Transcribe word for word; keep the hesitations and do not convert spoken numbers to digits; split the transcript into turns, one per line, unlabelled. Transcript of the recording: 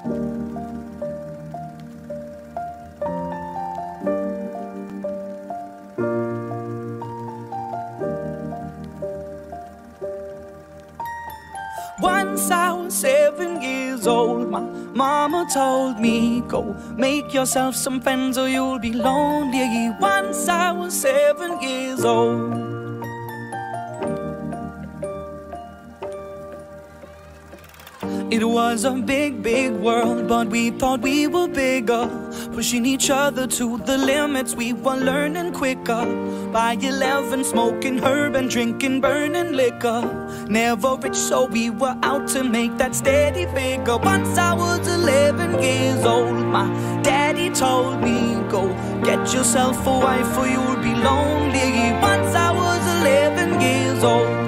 Once I was seven years old, my mama told me, go make yourself some friends or you'll be lonely. Once I was seven years old. It was a big, big world, but we thought we were bigger, pushing each other to the limits. We were learning quicker. By eleven, smoking herb and drinking burning liquor. Never rich, so we were out to make that steady figure. Once I was eleven years old, my daddy told me, go get yourself a wife or you'll be lonely. Once I was eleven years old.